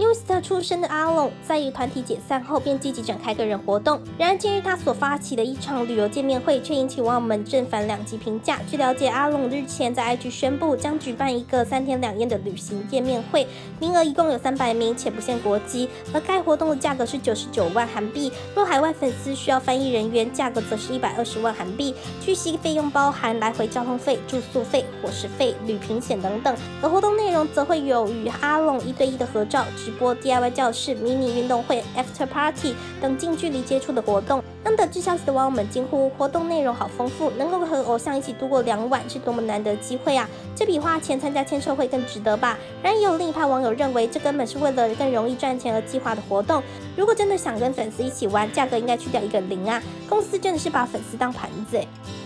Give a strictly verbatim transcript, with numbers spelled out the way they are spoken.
Newst 出身的阿龙，在与团体解散后便积极展开个人活动。然而，近日他所发起的一场旅游见面会，却引起网友们正反两极评价。据了解，阿龙日前在 I G 宣布将举办一个三天两夜的旅行见面会，名额一共有三百名，且不限国籍。而该活动的价格是九十九万韩币，若海外粉丝需要翻译人员，价格则是一百二十万韩币。据悉，费用包含来回交通费、住宿费、伙食费、旅平险等等。而活动内容则会有与阿龙一对一的合照、直播、D I Y 教室、迷你运动会、After Party 等近距离接触的活动。让得知消息的网友们惊呼：活动内容好丰富，能够和偶像一起度过两晚，是多么难得机会啊！这比花钱参加签售会更值得吧？然而，也有另一派网友认为，这根本是为了更容易赚钱而计划的活动。如果真的想跟粉丝一起玩，价格应该去掉一个零啊！公司真的是把粉丝当盘子欸。